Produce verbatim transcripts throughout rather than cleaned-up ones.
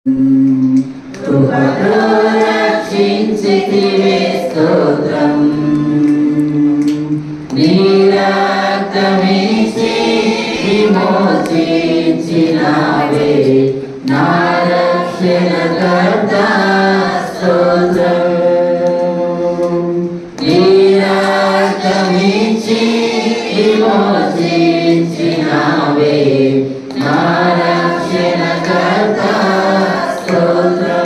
కృపతో రక్షించితివే స్తోత్రం. నీ రక్తమిచ్చి విమోచించినావే నా రక్షణకర్త స్తోత్రం. నీ రక్తమిచ్చి విమోచించినావే నా రక్షణకర్త స్తోత్రం.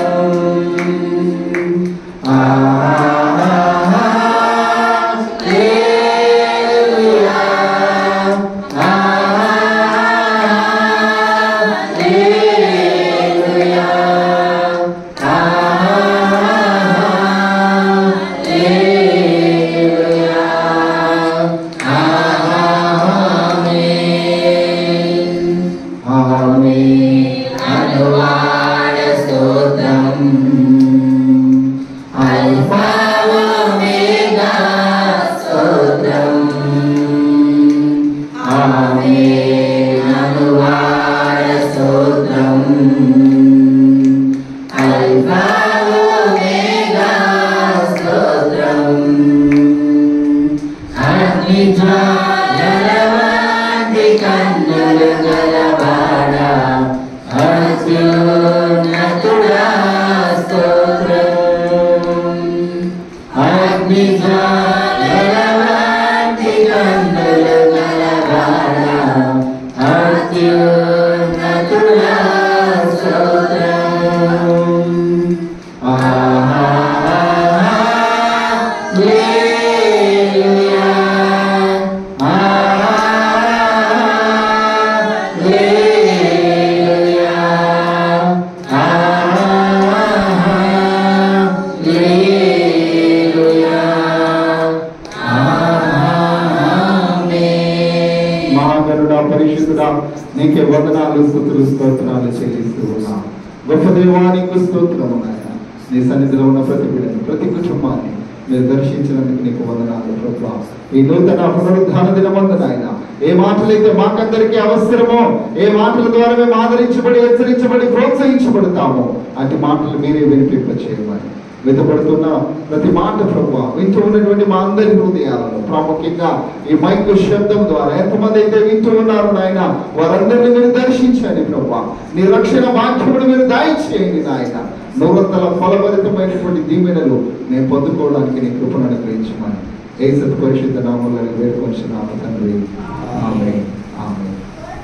నీకే వందనాలు స్తుతులు స్తోత్రాలు చెల్లిస్తూ ఉన్నాం. గొప్ప దేవానికి స్తోత్రము నాయన. నీ సన్నిధిలో ఉన్న ప్రతి బిడ్డను ప్రతి కుటుంబాన్ని మీరు దర్శించినందుకు నీకు వందనాలు ప్రభువా. ఈ నూతన పునరుద్ధాన దినమందు నాయన ఏ మాటలైతే మాకందరికీ అవసరమో, ఏ మాటల ద్వారా మేము ఆదరించబడి హెచ్చరించబడి ప్రోత్సహించబడతామో అటు మాటలు మీరే వినిపింప చేయమని వెతపడుతున్న ప్రతి మాట ప్రభువా వింటూ ఉన్నటువంటి మా అందరి హృదయాలను ప్రాముఖ్యంగా ఈ మైక్ శబ్దం ద్వారా ఎంతమంది అయితే వింటూ ఉన్నారు నాయన వారందరినీ మీరు దర్శించండి ప్రభువా. నీ రక్షణ వాక్యమును మీరు దయచేయండి నాయన. నూరంతల ఫలభరితమైనటువంటి దీవెనలు నేను పొందుకోవడానికి నీ కృపను అనుగ్రహించమని యేసు పరిశుద్ధ నామములో వేడుకొంచున్నాము తండ్రి. ఆమేన్. ఆమేన్.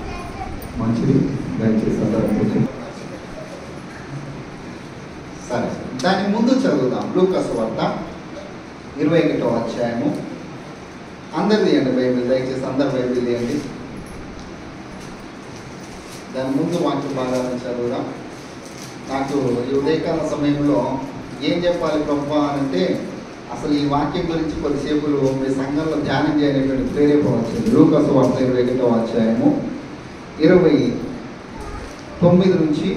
మంచిది. దయచేసి అందరూ సరే దాని ముందు చదువుదాం. లూకా సువార్త ఇరవై ఒకటో అధ్యాయము. అందరు తీయండి బైబిల్, దయచేసి అందరు బైబిల్ తీయండి. దాని ముందు వాక్య భాగాలను చదువుదాం. నాకు ఈ ఉదయకాల సమయంలో ఏం చెప్పాలి ప్రభువా అంటే అసలు ఈ వాక్యం గురించి కొద్దిసేపులు మీ సంఘంలో ధ్యానం చేయడానికి ప్రేరేపణ వచ్చింది. లూకా సువార్త ఇరవై ఒకటో అధ్యాయము ఇరవై తొమ్మిది నుంచి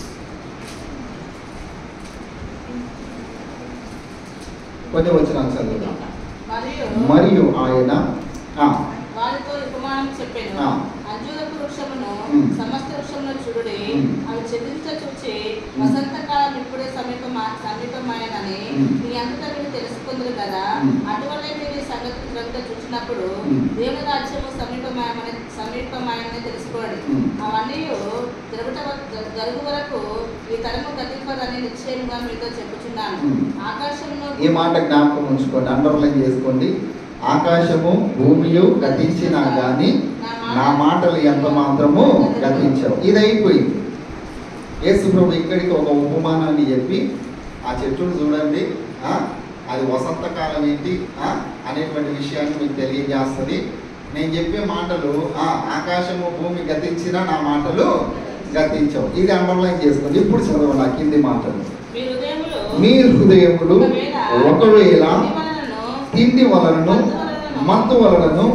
కొన్ని వచనాలు చదువుదాం. మరియు ఆయన వారితో ఉపమానం చెప్పాను. అంజూరపు వృక్షమును సమస్త వృక్షమును చూడుడి, అవి చెదించ చూచి వసంతకాలం ఇప్పుడే సమీపమా సమీపమాయనని మీ అంతటా మీరు తెలుసుకుందరు కదా. అటువల్లే మీరు ఈ సంగతి గ్రంథ చూసినప్పుడు దేవుని రాజ్యము సమీపమాయమని సమీపమాయని తెలుసుకోండి. అవన్నీ జరుగుట జరుగు వరకు ఈ తరము గతింపదని నిశ్చయముగా మీతో చెప్పుచున్నాను. ఆకాశమును ఈ మాట జ్ఞాపకం ఉంచుకోండి, అండర్లైన్ చేసుకోండి. ఆకాశము భూమియు గతించినా గాని నా మాటలు ఎంత మాత్రము గతించవు. ఇది అయిపోయింది. యేసు ప్రభు ఇక్కడికి ఒక ఉపమానాన్ని చెప్పి ఆ చెట్టును చూడండి, అది వసంతకాలం ఏంటి అనేటువంటి విషయాన్ని మీకు తెలియజేస్తుంది. నేను చెప్పే మాటలు ఆకాశము భూమి గతించినా నా మాటలు గతించవు. ఇది అండర్లైన్ చేసుకోండి. ఇప్పుడు చదవండి ఆ కింది మాటలు. మీ హృదయములు ఒకవేళ తిండి వలనను మత్తు వలనను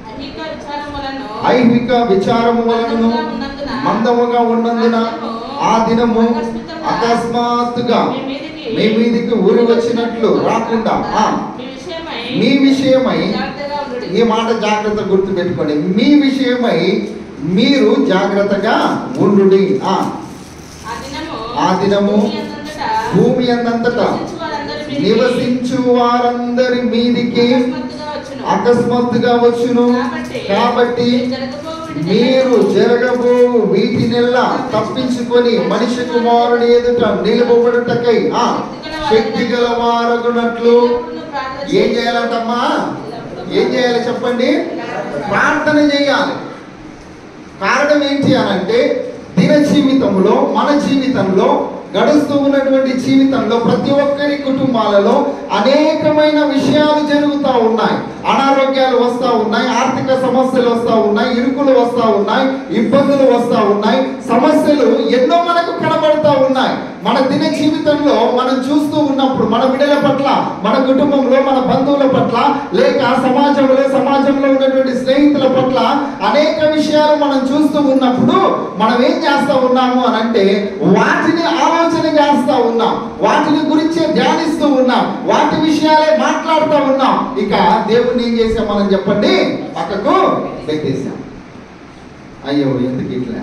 ఐహిక విచారము వలనను మందముగా ఉన్నందున ఆ దినము అకస్మాత్తుగా మీ మీదికి ఊరి వచ్చినట్లు రాకుండా మీ విషయమై, ఈ మాట జాగ్రత్త గుర్తు పెట్టుకోండి, మీ విషయమై మీరు జాగ్రత్తగా ఉండుడి. ఆ దినము భూమి అందంతటా నివసించు వారందరి మీదికి అకస్మాత్తుగా వచ్చును. కాబట్టి మీరు జరగబో వీటినెల్లా తప్పించుకొని మనిషి కుమారుని ఎదుట నిలబడుటకై ఆ శక్తి గల వారగునట్లు ఏం చేయాలంటమ్మా? ఏం చేయాలి చెప్పండి? ప్రార్థన చేయాలి. కారణం ఏంటి అనంటే దిన జీవితంలో, మన జీవితంలో, గడుస్తూ ఉన్నటువంటి జీవితంలో ప్రతి ఒక్కరి కుటుంబాలలో అనేకమైన విషయాలు జరుగుతూ ఉన్నాయి. అనారోగ్యాలు వస్తూ ఉన్నాయి, ఆర్థిక సమస్యలు వస్తూ ఉన్నాయి, ఇరుకులు వస్తూ ఉన్నాయి, ఇబ్బందులు వస్తూ ఉన్నాయి, సమస్యలు ఎన్నో మనకు కనబడుతూ ఉన్నాయి. మన దిన జీవితంలో మనం చూస్తూ ఉన్నప్పుడు మన బిడ్డల పట్ల, మన కుటుంబంలో, మన బంధువుల పట్ల, లేక సమాజంలో సమాజంలో ఉన్నటువంటి స్నేహితుల పట్ల అనేక విషయాలు మనం చూస్తూ ఉన్నప్పుడు మనం ఏం చేస్తూ ఉన్నాము అని అంటే వాటిని ఆలోచన చేస్తూ ఉన్నాం, వాటిని గురించి ధ్యానిస్తూ ఉన్నాం, వాటి విషయాలే మాట్లాడుతూ ఉన్నాం. ఇక దేవుణ్ణి ఏం చేసాం మనం చెప్పండి? పక్కకు పెట్టేశాం. అయ్యో ఎందుకు ఇట్లా,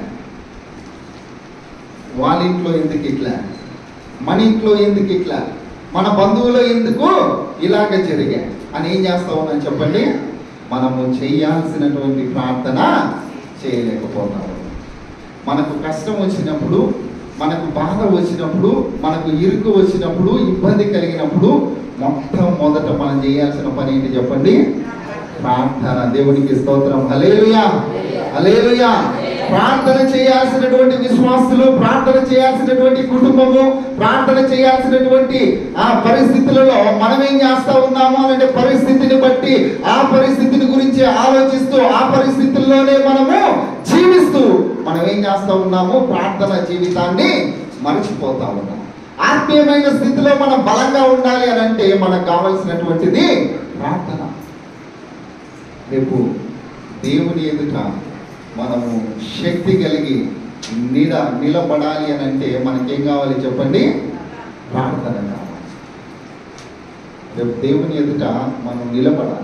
వాళ్ళ ఇంట్లో ఎందుకు ఇట్లా, మన ఇంట్లో ఎందుకు ఇట్లా, మన బంధువులో ఎందుకు ఇలాగ జరిగాయి అని ఏం చేస్తా ఉన్నాం చెప్పండి? మనము చేయాల్సినటువంటి ప్రార్థన చేయలేకపోతాము. మనకు కష్టం వచ్చినప్పుడు, మనకు బాధ వచ్చినప్పుడు, మనకు ఇరుకు వచ్చినప్పుడు, ఇబ్బంది కలిగినప్పుడు మొత్తం మొదట మనం చేయాల్సిన పని ఏంటి చెప్పండి? ప్రార్థన. దేవునికి స్తోత్రం. హల్లెలూయా, హల్లెలూయా. ప్రార్థన చేయాల్సినటువంటి విశ్వాసులు, ప్రార్థన చేయాల్సినటువంటి కుటుంబము, ప్రార్థన చేయాల్సినటువంటి ఆ పరిస్థితులలో మనం ఏం చేస్తా ఉన్నాము అంటే పరిస్థితిని బట్టి ఆ పరిస్థితిని గురించి ఆలోచిస్తూ ఆ పరిస్థితుల్లోనే మనము జీవిస్తూ మనం ఏం చేస్తా ఉన్నాము? ప్రార్థన జీవితాన్ని మర్చిపోతా ఉన్నాం. ఆత్మీయమైన స్థితిలో మనం బలంగా ఉండాలి అని అంటే మనకు కావాల్సినటువంటిది ప్రార్థన. రేపు దేవుని ఎదుట మనము శక్తి కలిగి నిల నిలబడాలి అని అంటే మనకేం కావాలి చెప్పండి? ప్రార్థన కావాలి. రేపు దేవుని ఎదుట మనం నిలబడాలి.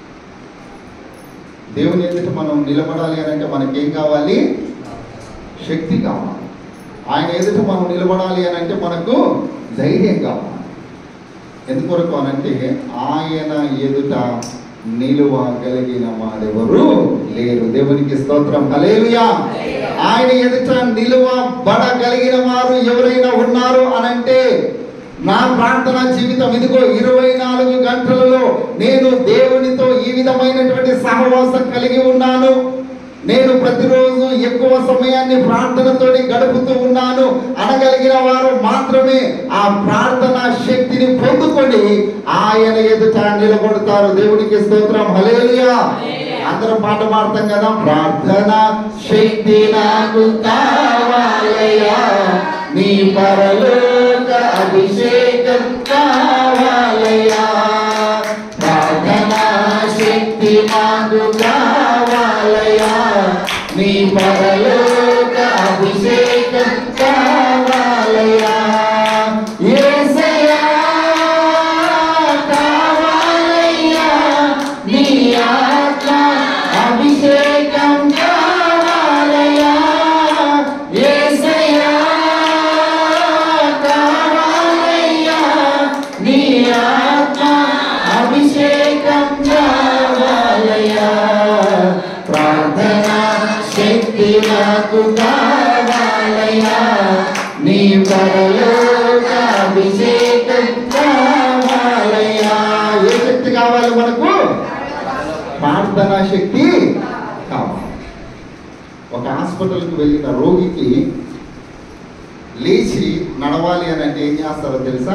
దేవుని ఎదుట మనం నిలబడాలి అని అంటే మనకేం కావాలి? శక్తి కావాలి. ఆయన ఎదుట మనం నిలబడాలి అని అంటే మనకు ధైర్యం కావాలి. ఎందుకొరకు అనంటే ఆయన ఎదుట నిలువగలిగిన వారెవరు లేరు. దేవునికి స్తోత్రం. హల్లెలూయా. ఆయన ఎదుట నిలువబడగలిగిన వారు ఎవరైనా ఉన్నారు అనంటే నా ప్రార్థన జీవితం ఇదిగో ఇరవై నాలుగు గంటలలో నేను దేవునితో ఈ విధమైనటువంటి సహవాసం కలిగి ఉన్నాను. నేను ప్రతిరోజు ఎక్కువ సమయాన్ని ప్రార్థనతో గడుపుతూ ఉన్నాను అనగలిగిన వారు మాత్రమే ఆ ప్రార్థన శక్తిని పొందుకొని ఆయన ఎదుట నిలబడతారు. దేవునికి స్తోత్రం. హల్లెలూయా. అందరం పాట పాడతాం కదా? ప్రార్థన శక్తి నాకు కావాలయ్యా, నీ పరలోక అభిషేకం కావాలయ్యా. ప్రార్థన శక్తి నాకు కావాలయ్యా, నీ పరలోక అభిషేకం కావాలయ్యా. యేసయ్యా కావాలయ్యా, నీ ఆత్మ అభిషేకం కావాలయ్యా. యేసయ్యా కావాలయ్యా, నీ ఆత్మ అభిషేకం కావాలయ్యా. ప్రార్థన శక్తి నాకు కావాలయ్యా, నీ పరలోక అభిషేకం కావాలయ్యా. ఏ శక్తి కావాలి మనకు? ప్రార్థనా శక్తి కావాలి. ఒక హాస్పిటల్కి వెళ్ళిన రోగికి లేచి నడవాలి అని అంటే ఏం చేస్తారో తెలుసా?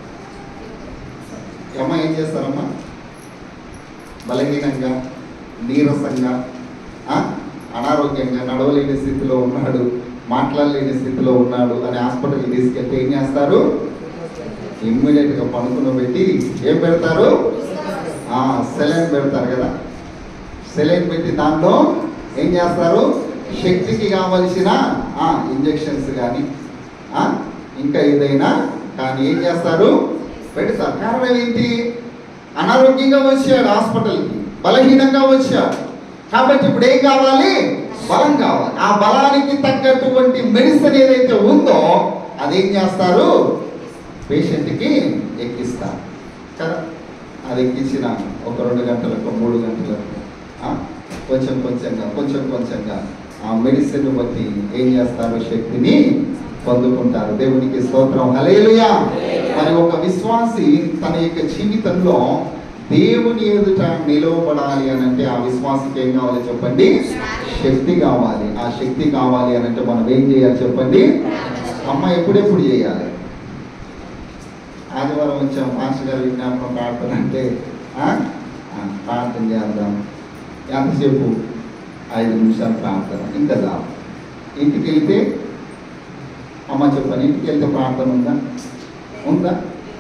అమ్మ ఏం చేస్తారమ్మా? బలహీనంగా, నీరసంగా, అనారోగ్యంగా, నడవలేని స్థితిలో ఉన్నాడు, మాట్లాడలేని స్థితిలో ఉన్నాడు అని హాస్పిటల్కి తీసుకెళ్తే ఏం చేస్తారు? ఇమ్మీడియట్గా పనుకుని పెట్టి ఏం పెడతారు? సెలైన్ పెడతారు కదా. సెలైన్ పెట్టి దాంట్లో ఏం చేస్తారు? శక్తికి కావలసిన ఇంజెక్షన్స్ కానీ ఇంకా ఏదైనా కానీ ఏం చేస్తారు? పెడతారు. కారణం ఏంటి? అనారోగ్యంగా వచ్చాడు హాస్పిటల్కి, బలహీనంగా వచ్చాడు. కాబట్టి ఇప్పుడు ఏం కావాలి? బలం కావాలి. ఆ బలానికి తగ్గటువంటి మెడిసిన్ ఏదైతే ఉందో అదేం చేస్తారు, పేషెంట్కి ఎక్కిస్తారు కదా. అది ఎక్కించిన ఒక రెండు గంటలకు మూడు గంటలకు కొంచెం కొంచెంగా కొంచెం కొంచెంగా ఆ మెడిసిన్ బట్టి ఏం చేస్తారు, శక్తిని పొందుకుంటారు. దేవునికి స్తోత్రం, హల్లెలూయా. మరి ఒక విశ్వాసి తన యొక్క జీవితంలో దేవుని ఎదుట నిలవబడాలి అని అంటే ఆ విశ్వాసకి ఏం కావాలి చెప్పండి, శక్తి కావాలి. ఆ శక్తి కావాలి అని అంటే మనం ఏం చేయాలి చెప్పండి. అమ్మ ఎప్పుడెప్పుడు చేయాలి? ఆదివారం వచ్చాం, మాస్టర్ గారు విజ్ఞాపనం ప్రార్థన అంటే ప్రార్థన చేద్దాం. ఎంతసేపు? ఐదు నిమిషాలు ప్రార్థన. ఇంకా దా ఇంటికి వెళ్తే అమ్మ చెప్పండి, ఇంటికి వెళ్తే ప్రార్థన ఉందా? ఉందా?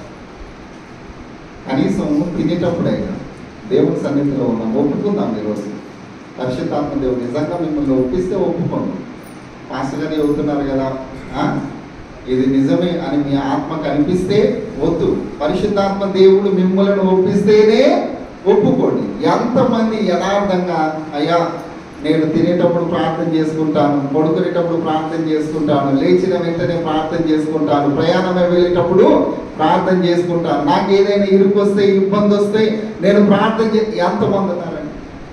కనీసం తినేటప్పుడైనా దేవుని సన్నిధిలో ఉన్నాం, ఒప్పుకుందాం. ఈరోజు పరిశుద్ధాత్మ దేవుడు నిజంగా మిమ్మల్ని ఒప్పిస్తే ఒప్పుకోండి. మాస్టర్ గారు చెబుతున్నారు కదా, ఇది నిజమే అని మీ ఆత్మ కనిపిస్తే వద్దు. పరిశుద్ధాత్మ దేవుడు మిమ్మల్ని ఒప్పిస్తేనే ఒప్పుకోండి. ఎంతమంది యథార్థంగా అయ్యా నేను తినేటప్పుడు ప్రార్థన చేసుకుంటాను, పడుకునేటప్పుడు ప్రార్థన చేసుకుంటాను, లేచిన వెంటనే ప్రార్థన చేసుకుంటాను, ప్రయాణమే వెళ్ళేటప్పుడు ప్రార్థన చేసుకుంటాను, నాకు ఏదైనా ఇరుకు వస్తే ఇబ్బంది వస్తే నేను ప్రార్థన చే ఎంతమంది ఉన్నారండి?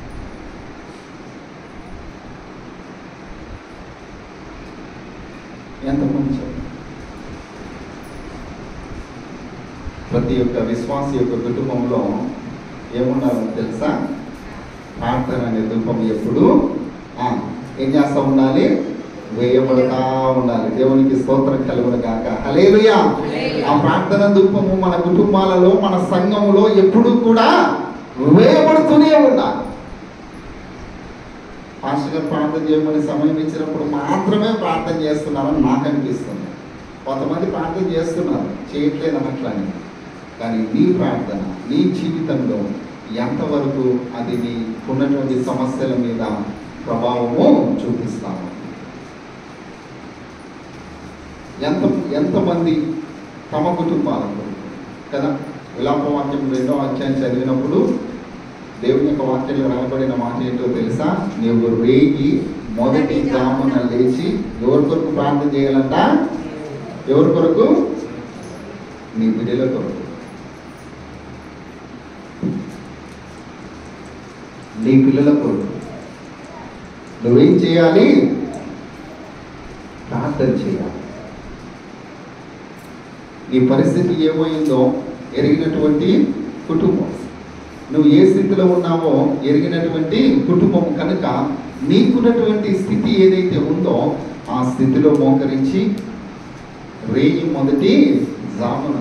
ఎంతమంది? ప్రతి ఒక్క విశ్వాసి యొక్క కుటుంబంలో ఏముండాలో తెలుసా? ప్రార్థన అనే ధూపం ఎప్పుడు ఏం చేస్తూ ఉండాలి, వేయబడతా ఉండాలి. దేవునికి స్తోత్రం కలుగును గాక, హల్లెలూయా. ఆ ప్రార్థన ధూపము మన కుటుంబాలలో మన సంఘములో ఎప్పుడు కూడా వేయబడుతూనే ఉండాలి. పాస్టర్ గారు ప్రార్థన చేయమని సమయం ఇచ్చినప్పుడు మాత్రమే ప్రార్థన చేస్తున్నారని నాకు అనిపిస్తుంది. కొంతమంది ప్రార్థన చేస్తున్నారు, చేయట్లేదు అనట్లని. కానీ నీ ప్రార్థన నీ జీవితంలో ఎంతవరకు అది నీ ఉన్నటువంటి సమస్యల మీద ప్రభావము చూపిస్తాము? ఎంత ఎంతమంది తమ కుటుంబాలకు కదా. విలాపవాక్యం రెండో అధ్యాయం చదివినప్పుడు దేవుని యొక్క వాక్యంలో రాయబడిన మాట ఏంటో తెలుసా? నీవు రేగి మొదటి జామున లేచి ఎవరి కొరకు ప్రార్థన చేయాలంట? ఎవరి కొరకు? నీ బిడ్డల కొరకు, నీ పిల్లల కొరకు నువ్వేం చేయాలి? ప్రార్థన చేయాలి. నీ పరిస్థితి ఏమైందో ఎరిగినటువంటి కుటుంబం, నువ్వు ఏ స్థితిలో ఉన్నావో ఎరిగినటువంటి కుటుంబం కనుక నీకున్నటువంటి స్థితి ఏదైతే ఉందో ఆ స్థితిలో మోకరించి రేయి మొదటి జామున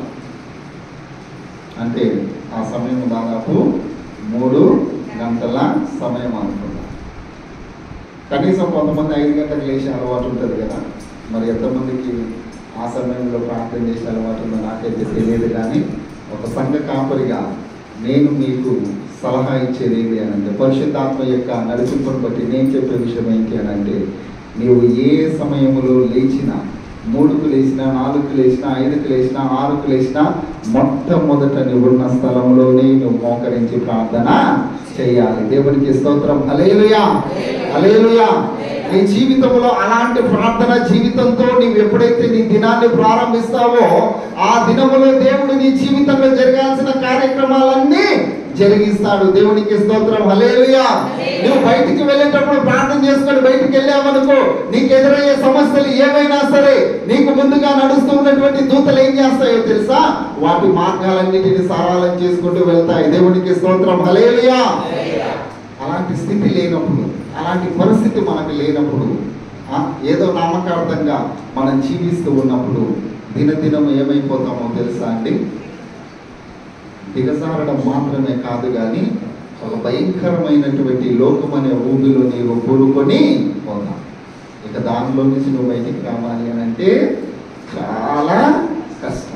అంటే ఆ సమయం దాదాపు మూడు గంటల సమయం అనుకుంటా. కనీసం కొంతమంది ఐదు గంటలకు లేచే అలవాటు ఉంటుంది కదా. మరి ఎంతమందికి ఆ సమయంలో ప్రార్థన చేసే అలవాటు ఉందో నాకైతే తెలియదు. కానీ ఒక సంఘ కాపరిగా నేను మీకు సలహా ఇచ్చేది ఏంటి అని అంటే, పరిశుద్ధాత్మ యొక్క నడిపింపును బట్టి నేను చెప్పే విషయం ఏంటి అని అంటే, నీవు ఏ సమయంలో లేచినా, మూడుకు లేచినా, నాలుగుకు లేచినా, ఐదుకు లేచినా, ఆరుకు లేచినా, మొట్టమొదట నువ్వు ఉన్న స్థలంలోనే నువ్వు మోకరించి ప్రార్థన చేయాలి. దేవునికి స్తోత్రం, హల్లెలూయా, హల్లెలూయా. నీ జీవితంలో అలాంటి ప్రార్థన జీవితంతో నీవు ఎప్పుడైతే నీ దినాన్ని ప్రారంభిస్తావో ఆ దినములో దేవుడు నీ జీవితంలో జరగాల్సిన కార్యక్రమాలన్నీ జరిగిస్తాడు. దేవునికి స్తోత్రం, హల్లెలూయా. నువ్వు బయటికి వెళ్ళేటప్పుడు ప్రార్థన చేసుకొని బయటికి వెళ్ళావనుకో, నీకు ఎదురయ్యే సమస్యలు ఏమైనా సరే నీకు ముందుగా నడుస్తూ ఉన్నటువంటి దూతలు ఏం చేస్తాయో తెలుసా? వాటి మార్గాలన్నిటిని సరళం చేసుకుంటూ వెళ్తాయి. దేవునికి స్తోత్రం, హల్లెలూయా. అలాంటి స్థితి లేనప్పుడు, అలాంటి పరిస్థితి మనకు లేనప్పుడు, ఏదో నామకార్థంగా మనం జీవిస్తూ ఉన్నప్పుడు దినదినం ఏమైపోతామో తెలుసా అండి? దిగజారడం మాత్రమే కాదు కానీ ఒక భయంకరమైనటువంటి లోకం అనే ఊబిలో నీవు కూరుకొని పోతాం. ఇక దానిలో నుంచి నువ్వు బయటికి రావాలి అని అంటే చాలా కష్టం.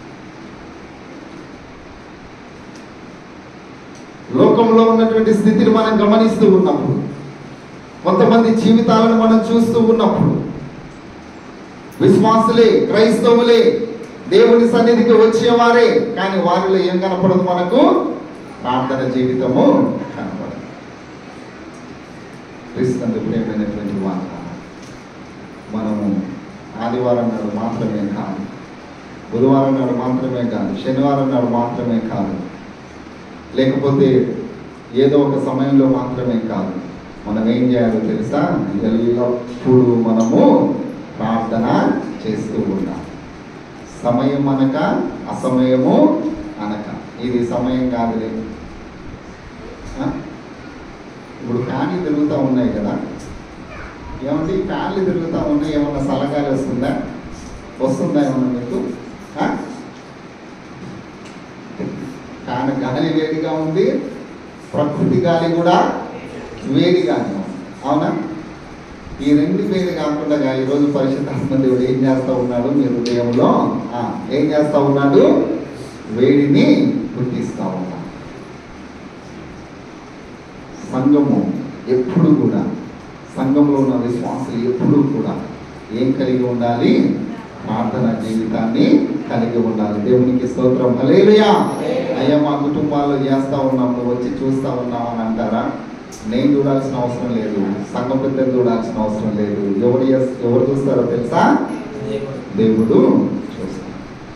లోకంలో ఉన్నటువంటి స్థితిని మనం గమనిస్తూ ఉన్నప్పుడు, కొంతమంది జీవితాలను మనం చూస్తూ ఉన్నప్పుడు, విశ్వాసులే, క్రైస్తవులే, దేవుని సన్నిధికి వచ్చేవారే, కానీ వారిలో ఏం కనపడదు? మనకు ప్రార్థన జీవితము కనపడదు. క్రీస్తు ప్రేమైనటువంటి మాట మనము ఆదివారం నాడు మాత్రమే కాదు, బుధవారం నాడు మాత్రమే కాదు, శనివారం నాడు మాత్రమే కాదు, లేకపోతే ఏదో ఒక సమయంలో మాత్రమే కాదు. మనం ఏం చేయాలో తెలుసా? ఎల్లప్పుడూ మనము ప్రార్థన చేస్తూ ఉన్నాం. సమయం అనక అసమయము అనక. ఇది సమయం కాదులే. ఇప్పుడు ఫ్యాన్లు తిరుగుతూ ఉన్నాయి కదా, ఏమంటే ఈ ఫ్యాన్లు తిరుగుతూ ఉన్నాయి, ఏమన్నా సలగాలి వస్తుందా? వస్తుందా ఏమన్నా మీకు? ఫ్యాన్ గాలి వేడిగా ఉంది, ప్రకృతి గాలి కూడా వేడిగానే ఉంది, అవునా? ఈ రెండు వేడి కాకుండా ఈరోజు పరిశుద్ధాత్మ దేవుడు ఏం చేస్తూ ఉన్నాడు? మీ హృదయంలో ఏం చేస్తూ ఉన్నాడు? వేడిని పుట్టిస్తూ ఉన్నాడు. సంఘము ఎప్పుడు కూడా, సంఘంలో ఉన్న విశ్వాసులు ఎప్పుడు కూడా ఏం కలిగి ఉండాలి? ప్రార్థన జీవితాన్ని కలిగి ఉండాలి. దేవునికి స్తోత్రం. హల్లెలూయా. అయ్యా మా కుటుంబాల్లో చేస్తూ ఉన్నాం, నువ్వు వచ్చి చూస్తూ ఉన్నావు అని అంటారా? నేను చూడాల్సిన అవసరం లేదు, సంఘం పెద్దలు చూడాల్సిన అవసరం లేదు. ఎవరు ఎవరు చూస్తారో తెలుసా? దేవుడు చూస్తాడు.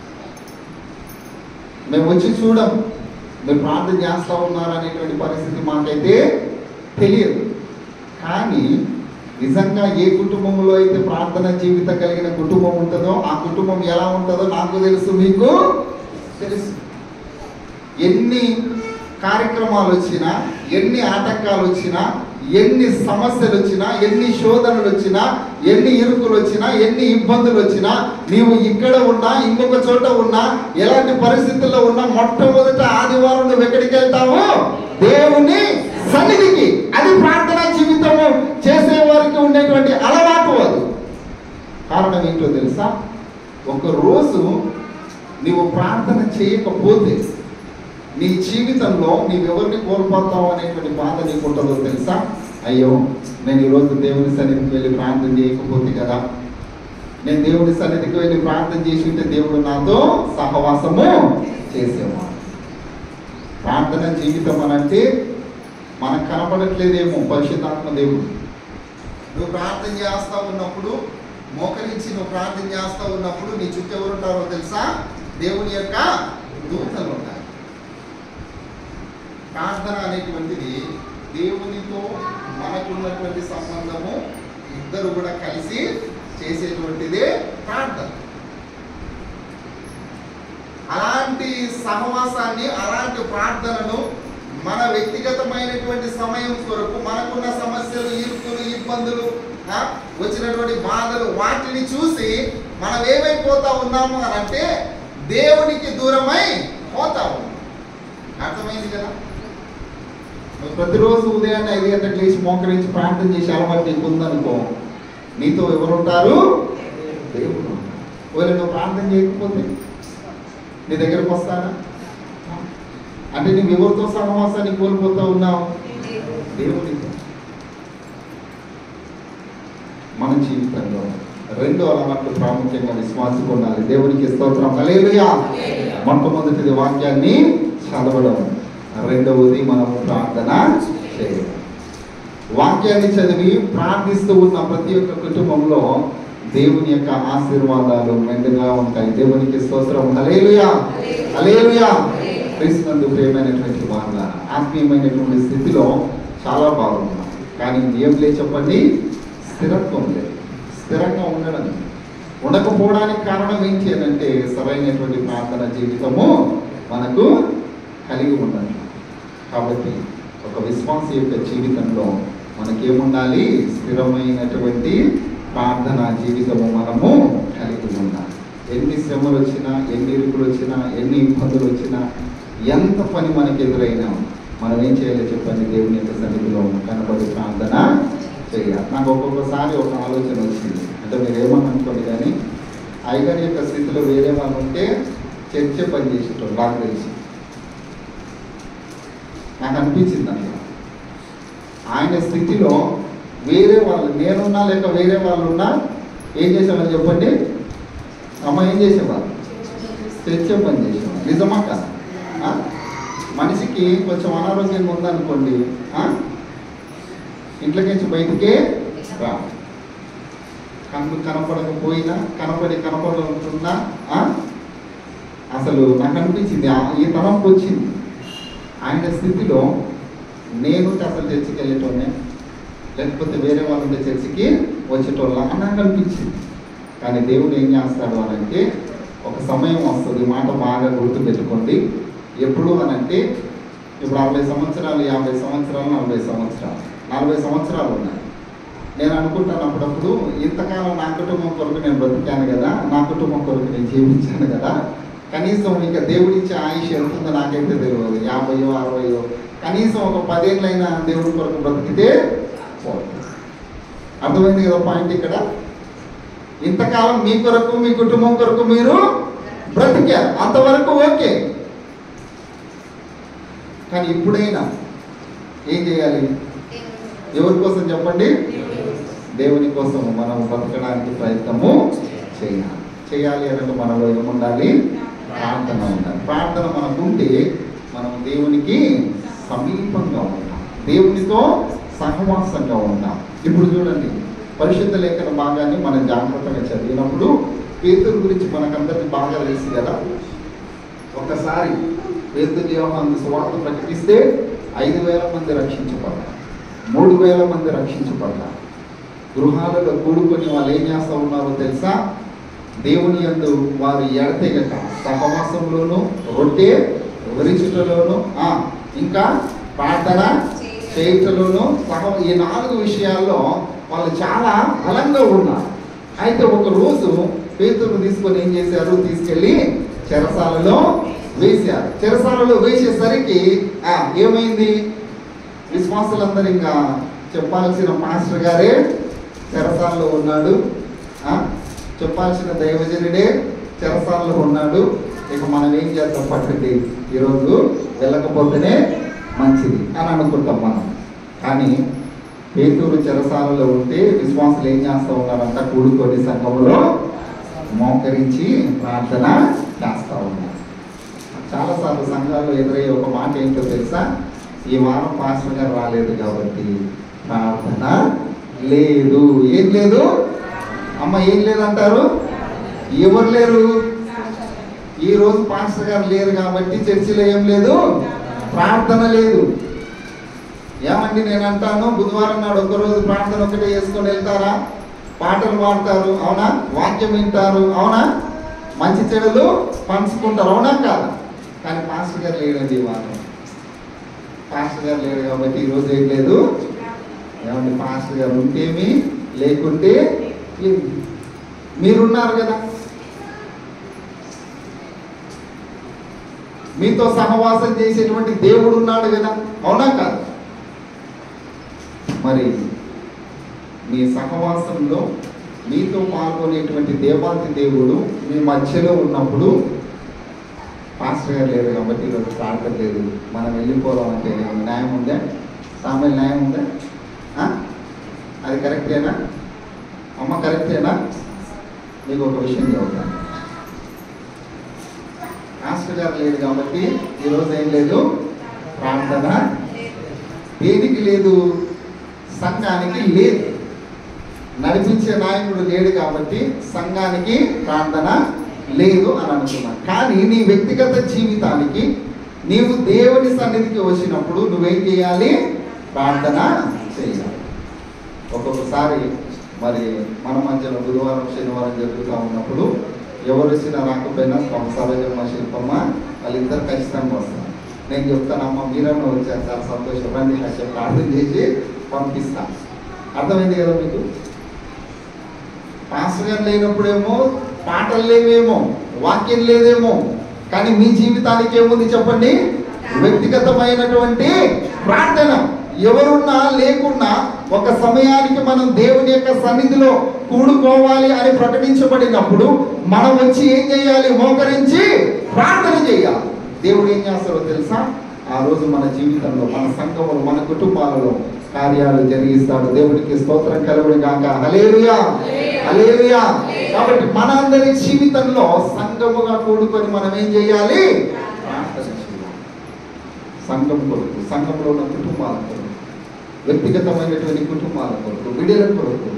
మేము వచ్చి చూడం, మీరు ప్రార్థన చేస్తూ ఉన్నారు అనేటువంటి పరిస్థితి మాకైతే తెలియదు. కానీ నిజంగా ఏ కుటుంబంలో అయితే ప్రార్థన జీవితం కలిగిన కుటుంబం ఉంటుందో ఆ కుటుంబం ఎలా ఉంటుందో నాకు తెలుసు, మీకు తెలుసు. ఎన్ని కార్యక్రమాలు వచ్చినా, ఎన్ని ఆటంకాలు వచ్చినా, ఎన్ని సమస్యలు వచ్చినా, ఎన్ని శోధనలు వచ్చినా, ఎన్ని ఇరుకులు వచ్చినా, ఎన్ని ఇబ్బందులు వచ్చినా, నీవు ఇక్కడ ఉన్నా ఇంకొక చోట ఉన్నా, ఎలాంటి పరిస్థితుల్లో ఉన్నా, మొట్టమొదట ఆదివారం నువ్వు ఎక్కడికి వెళ్తావు? దేవుని సన్నిధికి. అది ప్రార్థన జీవితము చేసే వారికి ఉండేటువంటి అలవాటు. అది కారణం ఏంటో తెలుసా? ఒక రోజు నీవు ప్రార్థన చేయకపోతే నీ జీవితంలో నీవెవరిని కోల్పోతావు అనేటువంటి బాధ నీకు ఉంటుందో తెలుసా? అయ్యో నేను ఈరోజు దేవుని సన్నిధికి వెళ్ళి ప్రార్థన చేయకపోతే కదా, నేను దేవుని సన్నిధికి వెళ్ళి ప్రార్థన చేసి ఉంటే దేవుడు నాతో సహవాసము చేసేవాడు. ప్రార్థన జీవితం అనంటే మనకు కనపడట్లేదేమో పరిశుద్ధాత్మ దేవుడు. నువ్వు ప్రార్థన చేస్తూ ఉన్నప్పుడు, మోకరించి నువ్వు ప్రార్థన చేస్తూ ఉన్నప్పుడు నీ చుట్టూ ఎవరు ఉంటారో తెలుసా? దేవుని యొక్క దూతలు ఉంటారు. ప్రార్థన అనేటువంటిది దేవునితో మనకున్నటువంటి సంబంధము, ఇద్దరు కూడా కలిసి చేసేటువంటిదే ప్రార్థన. అలాంటి సహవాసాన్ని, అలాంటి ప్రార్థనను మన వ్యక్తిగతమైనటువంటి సమయం కొరకు, మనకున్న సమస్యలు, ఇరుకులు, ఇబ్బందులు, వచ్చినటువంటి బాధలు, వాటిని చూసి మనం ఏమైపోతా ఉన్నాము అని అంటే దేవునికి దూరమై పోతా ఉన్నాం. అర్థమైంది కదా? ప్రతిరోజు ఉదయాన్నే ఐదు గంటలకు లేచి మోకరించి ప్రార్థన చేసి అలవాటు నీకు ఉందనుకో, నీతో ఎవరు ఉంటారు? దేవుడు. ఒకవేళ నువ్వు ప్రార్థన చేయకపోతే నీ దగ్గరకు వస్తానా? అంటే నువ్వు ఎవరితో సహవాసాన్ని కోల్పోతా ఉన్నావు? దేవుడితో. మన జీవితంలో రెండు అలవాట్లు ప్రాముఖ్యంగా విశ్వాసం ఉండాలి. దేవునికి స్తోత్రం. హల్లెలూయా. మొట్టమొదటిది వాక్యాన్ని చదవడం, రెండవది మనము ప్రార్థన చేయడం. వాక్యాన్ని చదివి ప్రార్థిస్తూ ఉన్న ప్రతి ఒక్క కుటుంబంలో దేవుని యొక్క ఆశీర్వాదాలు మెండుగా ఉంటాయి. దేవునికి స్తోత్రం. హల్లెలూయా. హల్లెలూయా. క్రీస్తునందు ప్రియమైనటువంటి వాళ్ళ ఆత్మీయమైనటువంటి స్థితిలో చాలా బాగున్నాం. కానీ ఏం లేదు చెప్పండి? స్థిరత్వం లేదు. స్థిరంగా ఉండడం ఉండకపోవడానికి కారణం ఏంటి అని అంటే సరైనటువంటి ప్రార్థన జీవితము మనకు కలిగి ఉండాలి. కాబట్టి ఒక విశ్వాసి యొక్క జీవితంలో మనకేముండాలి? స్థిరమైనటువంటి ప్రార్థన జీవితము మనము కలిగి ఉండాలి. ఎన్ని శ్రమలు వచ్చినా, ఎన్ని ఇరుకులు వచ్చినా, ఎన్ని ఇబ్బందులు వచ్చినా, ఎంత పని మనకి ఎదురైనా మనం ఏం చేయాలో చెప్పండి? దేవుని యొక్క సన్నిధిలో కనబడి ప్రార్థన చేయాలి. నాకు ఒక్కొక్కసారి ఒక ఆలోచన వచ్చింది. అంటే మీరు ఏమని అనుకోండి, కానీ అయ్యగారి యొక్క స్థితిలో వేరే వాళ్ళు ఉంటే చర్చ పని చేసేటోళ్ళు నాకు తెలిసి. నాకు అనిపించింది అట్లా. ఆయన స్థితిలో వేరే వాళ్ళు, నేనున్నా లేక వేరే వాళ్ళు ఉన్నా ఏం చేసేవాళ్ళు చెప్పండి? అమ్మ ఏం చేసేవాళ్ళు? చర్చ పని చేసేవాళ్ళు. నిజమా కదా? మనిషికి కొంచెం అనారోగ్యంగా ఉందనుకోండి, ఇంట్లోకి నుంచి బయటికే రా. కన్ను కనపడకపోయినా కనపడి కనపడుతున్నా అసలు నాకు అనిపించింది ఈ తలంపు వచ్చింది. ఆయన స్థితిలో నేను అసలు చర్చికి వెళ్ళేటోనే, లేకపోతే వేరే వాళ్ళు ఉండే చర్చికి వచ్చేటోళ్ళ అని నాకు అనిపించింది. కానీ దేవుడు ఏం చేస్తాడు అనంటే, ఒక సమయం వస్తుంది, మాట బాగా గుర్తుపెట్టుకోండి. ఎప్పుడు అనంటే, ఇప్పుడు అరవై సంవత్సరాలు యాభై సంవత్సరాలు నలభై సంవత్సరాలు నలభై సంవత్సరాలు ఉన్నాయి. నేను అనుకుంటాను అప్పుడప్పుడు, ఇంతకాలం నా కుటుంబం కొరకు నేను బ్రతికాను కదా, నా కుటుంబం కొరకు నేను జీవించాను కదా, కనీసం ఇక దేవుడిచ్చే ఆయుష్ ఎంత ఉందో నాకైతే తెలియదు, యాభైయో అరవయో, కనీసం ఒక పదేళ్ళైనా దేవుడి కొరకు బ్రతికితే పోతుంది. అర్థమైంది కదా పాయింట్ ఇక్కడ. ఇంతకాలం మీ కొరకు మీ కుటుంబం కొరకు మీరు బ్రతికారు, అంతవరకు ఓకే. కానీ ఇప్పుడైనా ఏం చేయాలి? ఎవరి కోసం చెప్పండి? దేవుని కోసం మనం బ్రతకడానికి ప్రయత్నము చేయాలి. చేయాలి అంటే మనలో ఏముండాలి? ప్రార్థన ఉండాలి. ప్రార్థన మనకు ఉంటే మనం దేవునికి సమీపంగా ఉంటాం, దేవునితో సహవాసంగా ఉంటాం. ఇప్పుడు చూడండి, పరిశుద్ధ లేఖన భాగాన్ని మనం జాగ్రత్తగా చదివినప్పుడు పేతురు గురించి మనకందరికీ బాగా తెలుసు కదా. ఒకసారి పేతురు యోహాను సువార్త ప్రకటిస్తే ఐదు వేల మంది రక్షించబడ్డారు, మూడు వేల మంది రక్షించబడ్డారు. గృహాలలో కూడుకొని వాళ్ళు ఏం చేస్తూ ఉన్నారో తెలుసా? దేవుని యందు వారు ఎడతెగక సహవాసంలోను, రొట్టె విరుచుటలోను, ఇంకా ప్రార్థన చేయుటలోను సహ ఈ నాలుగు విషయాల్లో వాళ్ళు చాలా బలంగా ఉన్నారు. అయితే ఒక రోజు పేతురు తీసుకొని ఏం చేశారు? తీసుకెళ్ళి చెరసాలలో వేశారు. చెరసాలలో వేసేసరికి ఏమైంది? విశ్వాసులందరూ ఇంకా చెప్పాల్సిన మాస్టర్ గారే చెరసాలలో ఉన్నాడు, చెప్పాల్సిన దైవజనుడే చెరసాలలో ఉన్నాడు, ఇక మనం ఏం చేద్దాం పట్టండి, ఈరోజు వెళ్ళకపోతేనే మంచిది అని అనుకుంటాం మనం. కానీ పేతురు చెరసాలలో ఉంటే విశ్వాసులు ఏం చేస్తూ ఉన్నారంట? కూడుకొని సంఘంలో మోకరించి ప్రార్థన చేస్తూ ఉన్నారు. చాలాసార్లు సంఘాల్లో ఎదురయ్యే ఒక మాట ఏంటో తెలుసా? ఈ వారం పాస్టర్ గారు రాలేదు కాబట్టి ప్రార్థన లేదు. ఏం లేదు అమ్మ? ఏం లేదంటారు? ఎవరు లేరు? ఈరోజు పాస్టర్ గారు లేరు కాబట్టి చర్చిలో ఏం లేదు? ప్రార్థన లేదు. ఏమండి నేను అంటాను, బుధవారం నాడు ఒక్కరోజు ప్రార్థన ఒకటే చేసుకొని వెళ్తారా? పాటలు పాడతారు, అవునా? వాక్యం వింటారు, అవునా? మంచి చెడులు పంచుకుంటారు, అవునా కాదు? కానీ పాస్టర్ గారు లేడండి. వారం పాస్టర్ గారు లేడు కాబట్టి ఈరోజు ఏం లేదు. ఏమండి? పాస్టర్ గారు ఉంటేమి లేకుంటే మీరున్నారు కదా, మీతో సహవాసం చేసేటువంటి దేవుడు ఉన్నాడు కదా, అవునా కాదు? మరి మీ సహవాసంలో మీతో పాల్గొనేటువంటి దేవాతి దేవుడు మీ మధ్యలో ఉన్నప్పుడు పాస్టర్ గారు లేరు కాబట్టి ఈరోజు ప్రార్థన లేదు, మనం వెళ్ళిపోవడం అంటే న్యాయం ఉందా? సామాన్య న్యాయం ఉందా? అది కరెక్టేనా అమ్మ? కరెక్టేనా? మీకు ఒక విషయం చెబుతాను. పాస్టర్ గారు లేదు కాబట్టి ఈరోజు ఏం లేదు? ప్రార్థన. దేనికి లేదు? సంఘానికి లేదు. నడిపించే నాయకుడు లేడు కాబట్టి సంఘానికి ప్రార్థన లేదు అని అనుకున్నాను. కానీ నీ వ్యక్తిగత జీవితానికి నీవు దేవుని సన్నిధికి వచ్చినప్పుడు నువ్వేం చేయాలి? ప్రార్థన చేయాలి. ఒక్కొక్కసారి మరి మన మధ్యలో బుధవారం శనివారం జరుగుతూ ఉన్నప్పుడు ఎవరు వచ్చినా రాకపోయినా సభజమ్మ శిల్పమ్మ వాళ్ళిద్దరు ఖచ్చితంగా వస్తారు. నేను చెప్తానమ్మా మీరన్నా వచ్చారు, చాలా సంతోషం, రండి చెప్పి ప్రార్థన చేసి పంపిస్తాను. అర్థమైంది కదా మీకు? పాస్టర్ గారు లేనప్పుడేమో పాటలు లేవేమో, వాక్యం లేదేమో, కానీ మీ జీవితానికి ఏముంది చెప్పండి? వ్యక్తిగతమైనటువంటి ప్రార్థన. ఎవరున్నా లేకున్నా ఒక సమయానికి మనం దేవుని యొక్క సన్నిధిలో కూడుకోవాలి అని ప్రకటించబడినప్పుడు మనం వచ్చి ఏం చేయాలి? మోకరించి ప్రార్థన చేయాలి. దేవుడు ఏం చేస్తాడో తెలుసా? ఆ రోజు మన జీవితంలో, మన సంఘంలో, మన కుటుంబాలలో కార్యాలు జరిగిస్తాడు. దేవుడికి స్తోత్రం కలుగును గాక. హల్లెలూయా, హల్లెలూయా. కాబట్టి మన అందరి జీవితంలో సంఘముగా కూడుకొని మనం ఏం చేయాలి? ప్రార్థన చేయాలి. సంఘం కొరకు, సంఘంలో ఉన్న కుటుంబాల కొరకు, వ్యక్తిగతమైనటువంటి కుటుంబాల కొరకు, విడుదల కొరకు,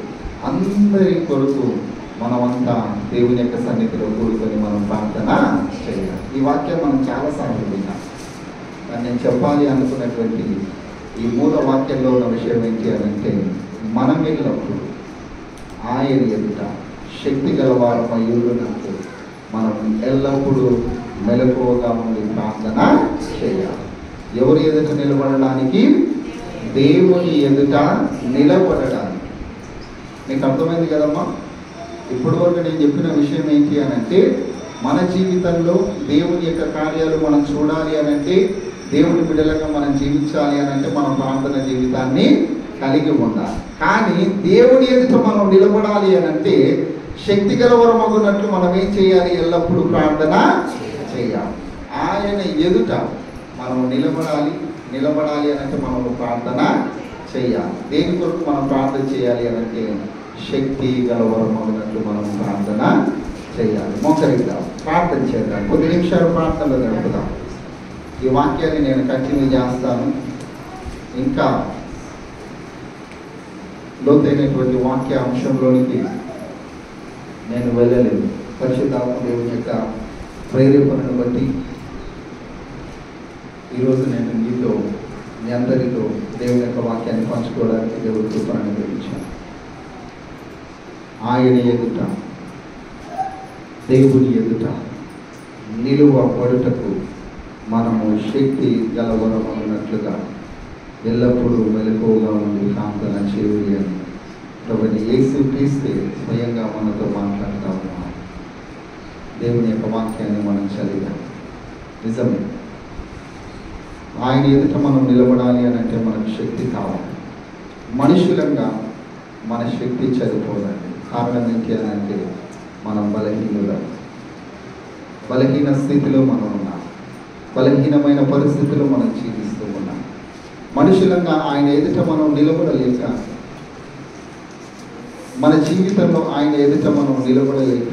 అందరి కొరకు మనమంతా దేవుని యొక్క సన్నిధిలో కూడుకొని మనం ప్రార్థన చేయాలి. ఈ వాక్యం మనం చాలాసార్లు విన్నాం. కానీ నేను చెప్పాలి అనుకున్నటువంటి ఈ మూల వాక్యంలో ఉన్న విషయం ఏంటి అని అంటే, మనం వెళ్ళినప్పుడు ఆయన ఎదుట శక్తి గలవారు మయూరునప్పుడు మనం ఎల్లప్పుడూ మెలకువగా ఉండి ప్రార్థన చేయాలి. ఎవరి ఎదుట నిలబడడానికి? దేవుని ఎదుట నిలబడడానికి. నీకు అర్థమైంది కదమ్మా? ఇప్పటి వరకు నేను చెప్పిన విషయం ఏంటి అని అంటే, మన జీవితంలో దేవుని యొక్క కార్యాలు మనం చూడాలి అని అంటే, దేవుని బిడ్డలుగా మనం జీవించాలి అని అంటే మనం ప్రార్థన జీవితాన్ని కలిగి ఉండాలి. కానీ దేవుని ఎదుట మనం నిలబడాలి అని అంటే శక్తి గలవరమగునట్లు మనం ఏం చేయాలి? ఎల్లప్పుడూ ప్రార్థన చేయాలి. ఆయన ఎదుట మనం నిలబడాలి. నిలబడాలి అని అంటే మనము ప్రార్థన చేయాలి. దేని కొరకు మనం ప్రార్థన చేయాలి అని అంటే శక్తి గలవరమగునట్లు మనం ప్రార్థన చేయాలి. మోకరిద్దాం, ప్రార్థన చేద్దాం. కొద్ది నిమిషాలు ప్రార్థనలో గడుపుదాం. ఈ వాక్యాన్ని నేను కంటిన్యూ చేస్తాను. ఇంకా లోతైనటువంటి వాక్య అంశంలోనికి నేను వెళ్ళలేదు. పరిశుద్ధాత్మ దేవుని యొక్క ప్రేరేపణను బట్టి ఈరోజు నేను మీతో మీ అందరితో దేవుని యొక్క వాక్యాన్ని పంచుకోవడానికి దేవుడి కృపను అనుగ్రహించాను. ఆయన ఎదుట, దేవుని ఎదుట నిలువ పడుటకు మనము శక్తి గలవరమన్నట్లుగా ఎల్లప్పుడూ మెలకువగా ఉండి ప్రార్థన చేయాలి అని ప్రభుని యేసు క్రీస్తు స్వయంగా మనతో మాట్లాడుతూ ఉన్నాం. దేవుని యొక్క వాక్యాన్ని మనం చదివాం. నిజమే, ఆయన ఎదుట మనం నిలబడాలి అని అంటే మనకు శక్తి కావాలి. మనుషులంగా మన శక్తి చనిపోదండి. కారణం ఏంటి అని అంటే మనం బలహీనులం. బలహీన స్థితిలో మనం ఉన్నాం. బలహీనమైన పరిస్థితుల్లో మనం జీవిస్తూ ఉన్నాం. మనుషులంగా ఆయన ఎదుట మనం నిలబడలేక, మన జీవితంలో ఆయన ఎదుట మనం నిలబడలేక,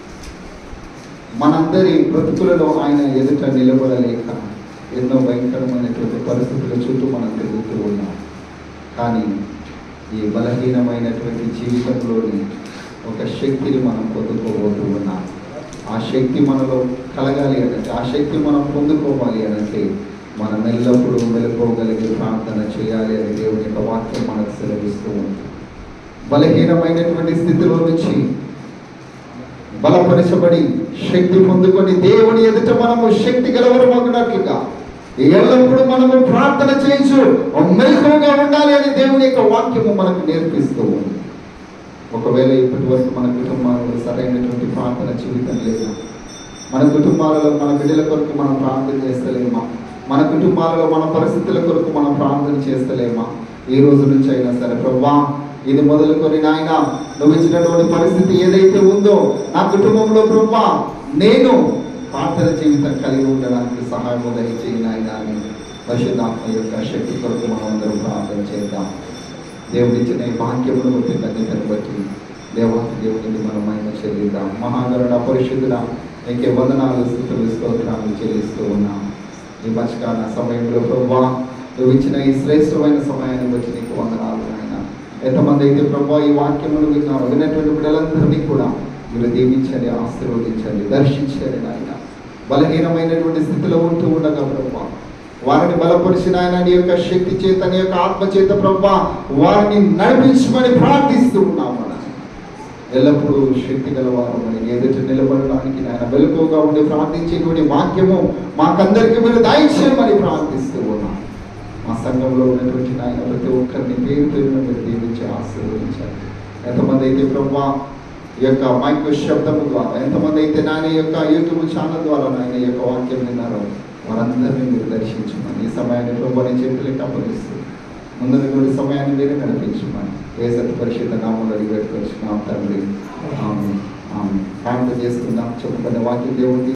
మనందరి బ్రతుకులలో ఆయన ఎదుట నిలబడలేక ఎన్నో భయంకరమైనటువంటి పరిస్థితుల చుట్టూ మనం తిరుగుతూ ఉన్నాం. కానీ ఈ బలహీనమైనటువంటి జీవితంలోని ఒక శక్తిని మనం పొందుకోబోతూ ఉన్నాం. ఆ శక్తి మనలో కలగాలి అనంటే, ఆ శక్తి మనం పొందుకోవాలి అనంటే మనం ఎల్లప్పుడూ మెలుకోగలిగి ప్రార్థన చేయాలి అని దేవుని యొక్క వాక్యం మనకు సెలవిస్తూ ఉంది. బలహీనమైనటువంటి స్థితిలో నుంచి బలపరచబడి శక్తి పొందుకొని దేవుని ఎదుట మనము శక్తి గలవరమగునట్లుగా ఎల్లప్పుడూ మనము ప్రార్థన చేయొచ్చు, మెలకువగా ఉండాలి అని దేవుని యొక్క వాక్యము మనకు నేర్పిస్తూ ఉంది. ఒకవేళ ఇప్పటి వరకు మన కుటుంబాలలో సరైనటువంటి ప్రార్థన జీవితం లేదా, మన కుటుంబాలలో మన బిడ్డల కొరకు మనం ప్రార్థన చేస్తలేమా, మన కుటుంబాలలో మన పరిస్థితుల కొరకు మనం ప్రార్థన చేస్తలేమా? ఈ రోజు నుంచి అయినా సరే, ప్రభువా ఇది మొదలుకొని నాయన నువ్వు ఇచ్చినటువంటి పరిస్థితి ఏదైతే ఉందో నా కుటుంబంలో ప్రభువా నేను ప్రార్థన జీవితం కలిగి ఉండడానికి సహాయం దయచేయి నాయన అని పరిశుద్ధాత్మ యొక్క శక్తి కొరకు మనం అందరం ప్రార్థన చేద్దాం. దేవుడిచ్చిన ఈ భాగ్యమును బట్టి ధన్యతను బట్టి దేవాతి దేవునికి మనం మహిమ చెల్లిద్దాం. మహాగరుడ పరిశుద్ధుడ నీకే వందనాలు స్తుతులు స్తోత్రాలు చెల్లిస్తూ ఉన్నాం. ఈ మధ్యకాల సమయంలో ప్రభువా నువ్వు ఇచ్చిన ఈ శ్రేష్టమైన సమయాన్ని బట్టి నీకు వందనాలు నాయన. ఎంతమంది అయితే ప్రభువా ఈ వాక్యమును విన్నారు, విన్నటువంటి బిడ్డలందరినీ కూడా మీరు దీవించండి, ఆశీర్వదించండి, దర్శించండి నాయన. బలహీనమైనటువంటి స్థితిలో ఉంటూ ఉండగా ప్రభువా వారిని బలపరిచిన ఆయన నీ యొక్క శక్తి చేత, నీ యొక్క ఆత్మ చేత ప్రభువా వారిని నడిపించమని ప్రార్థిస్తూ ఉన్నాము. ఎల్లప్పుడూ శక్తి గలవారు మరి ఎదుట నిలబడడానికి ఆయన వెలుగుగా ఉండి ప్రార్థించేటువంటి వాక్యము మాకందరికీ మీరు దయచేయమని ప్రార్థిస్తూ ఉన్నాం. మా సంఘంలో ఉన్నటువంటి నాయన ప్రతి ఒక్కరిని పేరు పేరున మీరు దీవించి ఆశీర్వదించాలి. ఎంతమంది అయితే ప్రభువా ఈ యొక్క మైక్ శబ్దము ద్వారా, ఎంతమంది అయితే నాయన యొక్క యూట్యూబ్ ఛానల్ ద్వారా నాయన యొక్క వాక్యం విన్నారో వారందరినీ మీరు దర్శించమని ఈ సమయాన్ని ప్రభువా నీ చేతులకు అప్పగిస్తూ ముందు సమయాన్ని మీరు నడిపించమని ఏ సత్య పరిశుద్ధ నామములో అడిగి పెట్టుకొచ్చుకున్నాం తండ్రి. ఆమేన్. ఆమేన్. ప్రార్థన చేసుకుందాం. చెప్పుకునే వాక్యం దేవుడి